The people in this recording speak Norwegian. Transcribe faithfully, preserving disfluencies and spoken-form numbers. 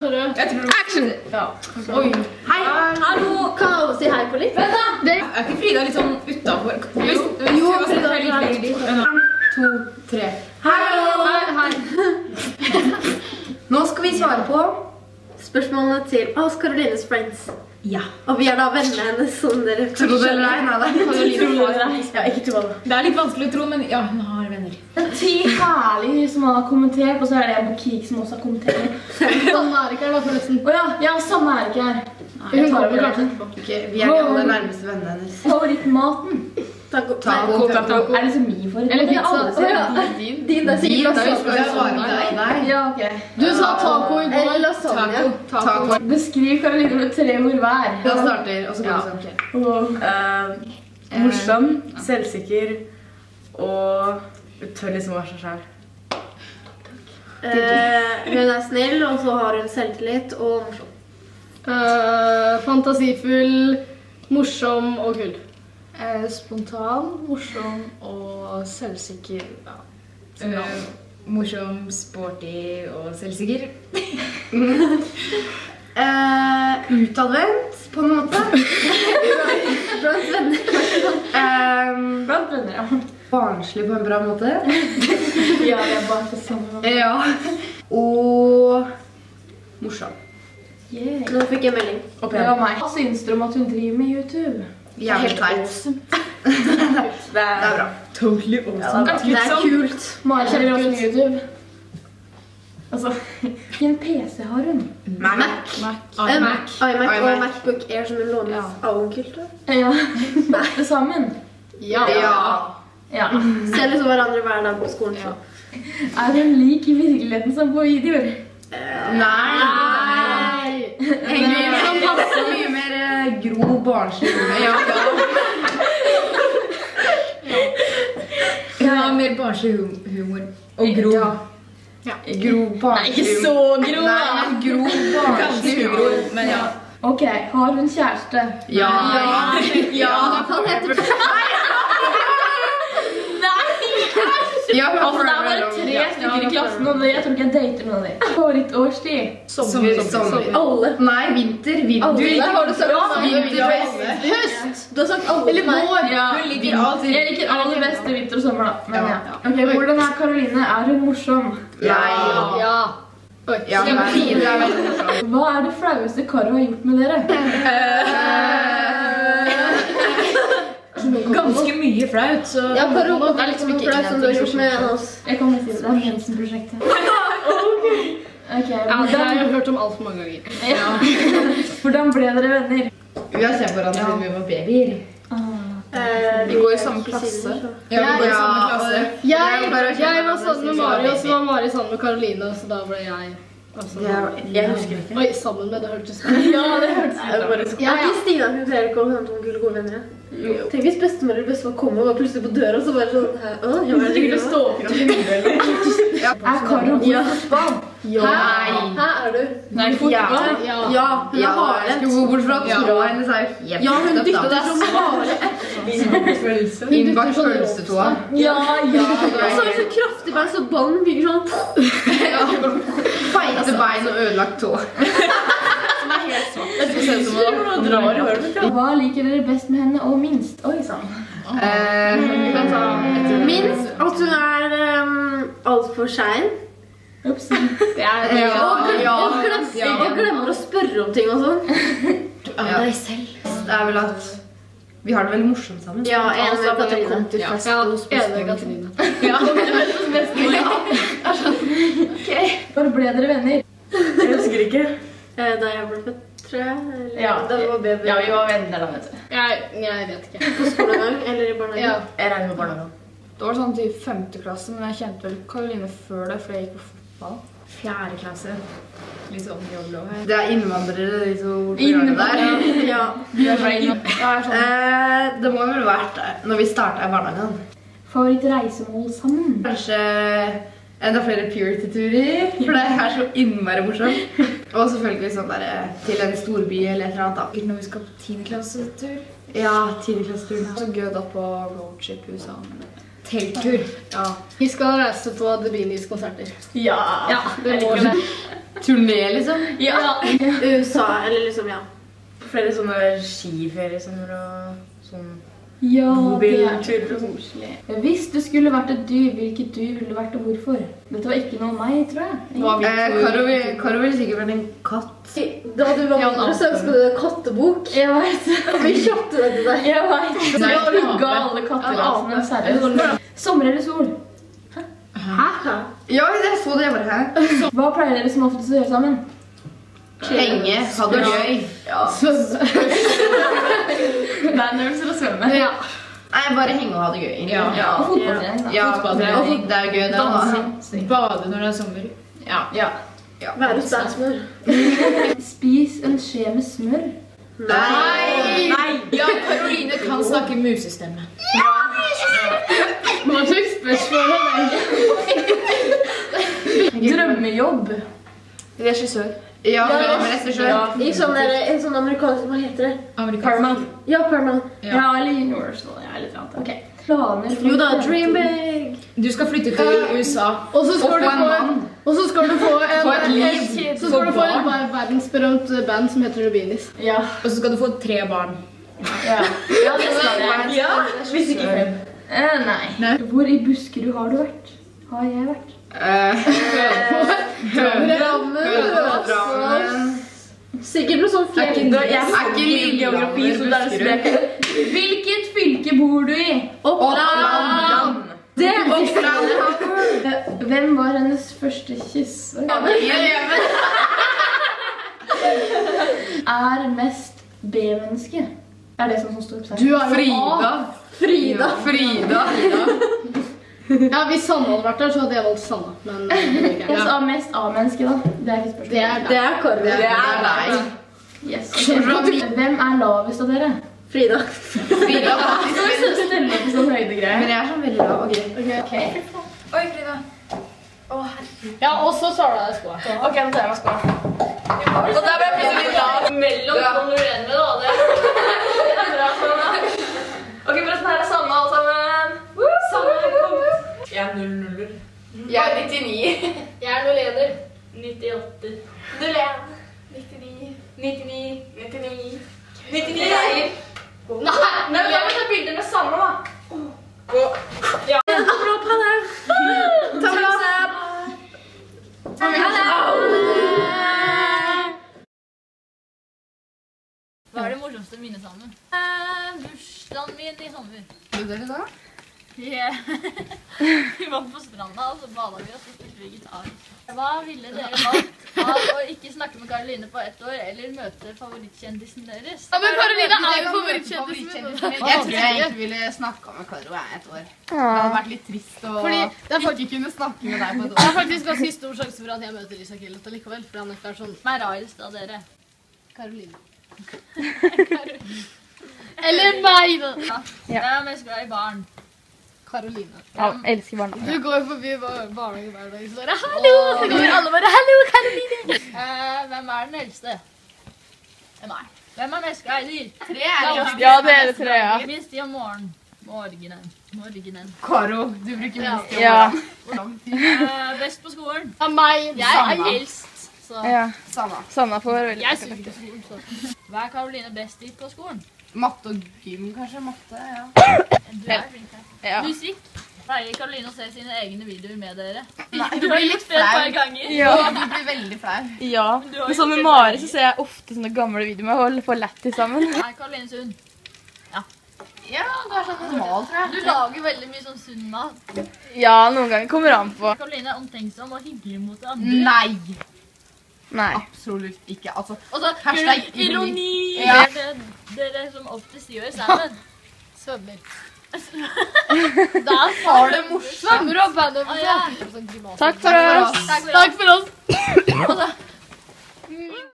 Action! Ja. Oi. Hei! Hallo! Kan alle si hei på litt? Vent da! Det er ikke Frida litt sånn utenfor? Jo, jo Frida er litt dit. En, to, tre. Hallo! Hei, hei. Nå skal vi svare på spørsmålene til oss Karolines friends. Ja. Og vi er da vennene hennes som dere Tror du det eller nei? Nei, det Ja, ikke tro det. Det er litt vanskelig å tro, men ja, hun har venner. Det er ti herlige som har kommentert, og så er det en på Kik som også har kommentert. Samme er ikke her da, forresten. Åja, ja, samme er ikke her. Hun kommer kanskje etterpå. Okay, vi er de aller nærmeste vennene hennes. Favorittmaten? Taco. Taco. Er det så mye for? Eller pizza. Din. Din, det er sikkert Da skal vi svare til deg. Nei. Ja, ok. Du sa taco i går. Eller lasagne. Taco. Beskriv Karoline med tre ord hver. Da starter, og så går vi sånn. Uh, morsom, selvsikker og tør liksom være seg selv. Uh, hun er snill, og så har hun selvtillit og morsom. Uh, fantasifull, morsom og kul. Uh, spontan, morsom og selvsikker. Ja. Uh, morsom, sporty og selvsikker. uh, utadvendt, på en måte. Blant venner. Um, Blant venner, ja. barnslig på en bra måte. Ja, det er bare for samme. Ja. Og morsom. Yeah. Nå fikk jeg melding. Det var meg. Hva syns dere om at hun driver med YouTube? Jævlig teit. Det er bra. Totally awesome. Det er kult. Mari kjenner også med YouTube. Altså, hvilken P C har hun? Mac. Mac. En Mac. iMac og iMac. MacBook Air som hun låner av onkel. Ja, det sammen. Ja. Ja. Ja. Ser liksom hverandre hver dag på skolen. Så. Er hun lik i virkeligheten som på videoer? Nei. Egentlig sånn passer mye mer eh, grov barnslig. Ja. Hun har mer barnslig hum humor. Og grov. Ja. Ja. Grov barnslig. Nei, ikke så grov, Nei, men grov barnslig humor. Men ja. Ok, har hun kjæreste? Ja. Ja. Han heter Ja, hun har Altså, det er bare tre stykker i klassen, og jeg tror ikke jeg dater noen av dem. Favorittårstid? Sommer. Sommer. alle. Nei, vinter. Vinter. Alle har du sagt. Vinter. Høst. Du har sagt alle. Eller vår? Ja. Hun liker alltid. Jeg liker aller best vinter og sommer, da. Men, Ja. ja. Ok, hvordan er Karoline? Er hun morsom? Nei. Ja. Oi. Ja, nei. Det er veldig morsomt. Hva er det flaueste Karo har gjort med dere? Ganske mye flaut, så Ja, Karo, Det er liksom ikke flaut som du har gjort med innhenting. oss. Jeg kan si det. Det er Jensen-prosjektet. Ok, Ja, det har hvordan, jeg hørt om alt for mange ganger. hvordan ble dere venner? Vi har sett hverandre siden vi var babyer. Eh, Vi går i samme er klasse. kusiner, så. Ja, vi går i samme Jeg, klasse. jeg var sammen med Mari, og så var Mari sammen med Karoline, så da ble jeg også Jeg husker ikke. Oi, sammen med, det hørtes Ja, det hørtes ut. Ja, Kristina, hun klarer ikke å hente noen kule gode venner. Tenk hvis bestemor eller bestefar kom og var plutselig på døra, så bare sånn her, åh, jeg var Sikkert å stå opp til vinduet. Er Karo god i fotball? Nei. Her er du. Nei, fotball? Ja. Ja, hun Ja, er jeg hardhendt. skulle gå bort fra tråa hennes her. Ja, hun dytter som hare. Innbakt pølsetoa. Ja, ja. Og så er det så kraftig bein, så ballen bygger sånn. Feite bein og ødelagt tå. Hva liker dere best med henne og minst? Oi, sann. Eh, Minst at hun er um, alt for sein. Ups. Det er Ja, Og, ja, og, glemmer, ja. og glemmer å spørre om ting og sånn. Ja. Det er vel at vi har det veldig morsomt sammen. Ja, en med Katarina. Ja, enig med Katrine. Når ble dere venner? Jeg husker ikke. Eh, Da jeg ble født, tror jeg. Eller, Ja. da vi var baby. Ja, vi var venner da, vet du. Jeg, jeg vet ikke. På skolegang eller i barnehagen. Ja. Jeg regner med barnehagen. Det var sånn til femte klasse, men jeg kjente vel Karoline før det, for jeg gikk på fotball. Fjerde klasse. Litt sånn joblo her. Det er innvandrere, de to Innvandrere. der. Ja. Du er fra England. Ja, jeg er sånn. Eh, det må vel vært når vi startet i barnehagen. Favorittreisemål sammen? Kanskje enda flere purity-turer, for det er så innmari morsomt. Og selvfølgelig sånn der eh, til en storby eller et eller annet da. Når vi skal på tiende klassetur. Ja, tiende klasseturen. Så gøy da på roadtrip i U S A. Telttur. Ja. Vi skal reise på The Beanies konserter. Ja. Ja, det må skje. Turné, liksom. Ja. U S A, eller liksom, ja. Flere sånne skiferiesommer og sånn. Ja, det er Bobilturer og sånn. koselig. Hvis du skulle vært et dyr, hvilket dyr ville du vært og hvorfor? Dette var ikke noe om meg, tror jeg. Eh, Karo vil- Karo ville sikkert vært en katt. Da du var mindre, så ønsket du en kattebok. Jeg vet. Og vi kjøpte det til deg. Jeg vet. Så Nei, jeg ape. rugga alle katterasene, seriøst. Sommer eller sol? Hæ? Ja, jeg så det. Jeg bare, hæ? Hva pleier dere som oftest å gjøre sammen? Henge, ha det gøy. Svømme. Bandøvelser og svømme. Ja. Nei, bare henge og ha det gøy. egentlig. Ja. Og fotballtrening, da. Ja, Fotballtrening. det er gøy. Det Dansing. Bade når det er sommer. Ja. Ja. Være hos deg smør. Spis en skje med smør. Nei! Ja, Karoline kan snakke musestemme. Hva slags spørsmål er det? Drømmejobb. Regissør. Ja, Ja, regissør. I sånn der, en sånn amerikansk, hva heter det? Paramount. Ja, Paramount. Ja, eller Universal. Ja, litt annet. Ok. Planer for Jo da, fremtiden. dream big. Du skal flytte til U S A. Og så skal Og du få en få mann. Og så skal du få en, Få et liv. en- Så Få skal du få et barn. verdensberømt band som heter The Beanies. Ja. Og så skal du få tre barn. Ja. Ja, det skal jeg. Ja, hvis ikke fem. Eh, nei. Nei. Hvor i Buskerud har du vært? Har jeg vært? Uh, Drammen. Drammen. Sikkert noe sånn Er ikke- fjell. jeg Er ikke Lillehammer geografi, så der Buskerud? spiller jeg. Hvilket fylke bor du i? Oppland. Det er Oppland. Hvem var hennes første kyss? Er mest B-menneske? Er det sånn som står på seg? Du er jo Frida. A. Frida. Frida. Ja, hvis Sanna hadde vært der, så hadde jeg valgt Sanna. Men eh, det er ikke. Jeg sa mest A-menneske, da. Det er ikke spørsmål. Det er Det deg. er Karo. Det er deg. Yes. ok. Hvem er lavest av dere? Frida. Frida faktisk. Så vi skal stelle på sånn høydegreier. Men jeg er sånn veldig lav. Ok. Ok. Oi, Frida. Ja, og så tar du deg skoa. Ok, nå tar jeg meg skoa. Og der ble jeg plutselig litt lav mellom Ja. noen uenige, da. Det det er bra for meg. Ok, forresten, her er Sanna, alle sammen. Sanna, kom. Jeg er null nuller. Jeg er nittini. Jeg er noe leder. nittiåtte. null en. nittini. nittini. nittini. nittini eier. Nei, Nei, men da må vi ta bilder med Sanna, da. Ja. Hva er det morsomste minnet sammen? Eh, bursdagen min i sommer. Gjorde dere da? Vi, vi var på stranda, og så bada vi, og så spilte vi gitar. Hva ville dere valgt av å ikke snakke med Karoline på ett år, eller møte favorittkjendisen deres? Ja, men Karoline er jo favorittkjendisen min. Jeg tror jeg egentlig ville snakka med Karo jeg et år. Det hadde vært litt trist å Fordi det er faktisk, ikke kunne snakke med deg på et det år. er faktisk ganske stor sjanse for at jeg møter Lisa Killet likevel, fordi han ikke er sånn Hvem er rarest av dere? Karoline. Eller meg, da. Hvem er mest glad i barn? Karoline. Ja, elsker barna. Du går forbi bar- barnehagen hver dag, så bare hallo! Så går alle bare hallo, Karoline! Eh, hvem er den eldste? Hvem er? Hvem er mest glad i dyr? Tre er jo Ja, dere tre, ja. Minst tid om morgenen. Morgenen. Morgenen. Karo, du bruker minst tid. Ja. Hvor lang tid? Eh, best på skolen. Ja, meg. Jeg er Sanna. eldst, så Ja. Samme. Sanna får være veldig Jeg suger på skolen, så. hva er Karoline best i på skolen? Matte og gym, kanskje? Matte, ja. Du er flink her. Ja. Musikk. Pleier Karoline å se sine egne videoer med dere? Nei, Du har gjort det et par ganger. Ja. Du blir veldig flau. Ja. Men sånn med Mari så ser jeg ofte sånne gamle videoer med å få lættis sammen. Er Karoline sunn? Ja, du er sånn normal, tror Du jeg. lager veldig mye sånn sunn mat. Ja, noen ganger kommer an på. Karoline er omtenksom og hyggelig mot andre. Nei, Nei. absolutt ikke. Altså, Og så Hashtag ironi. Ja. Det er det dere som oftest gjør sammen. Svømmer. da har du morsomt. Svømmer og bandet. Å, ja. Sånn grimaser. Takk for oss. Takk for Takk for oss. oss.